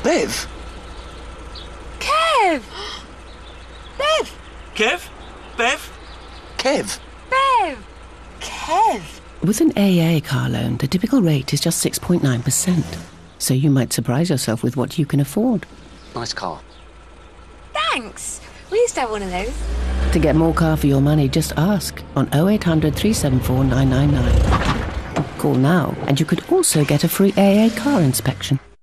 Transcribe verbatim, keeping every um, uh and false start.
Bev? Kev! Bev! Kev? Bev? Kev? Bev! Kev! With an A A car loan, the typical rate is just six point nine percent. So you might surprise yourself with what you can afford. Nice car. Thanks! We used to have one of those. To get more car for your money, just ask on oh eight hundred, three seven four, nine nine nine. Call now, and you could also get a free A A car inspection.